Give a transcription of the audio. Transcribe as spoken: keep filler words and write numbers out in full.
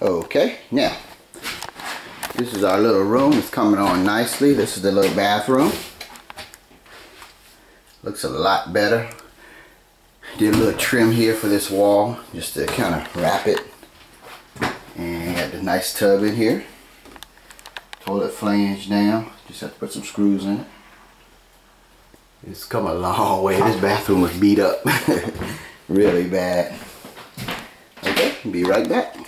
Okay, now this is our little room. It's coming on nicely. This is the little bathroom. Looks a lot better. Did a little trim here for this wall just to kind of wrap it. And got the nice tub in here. Toilet flange down. Just have to put some screws in it. It's come a long way. This bathroom was beat up really bad. Okay, be right back.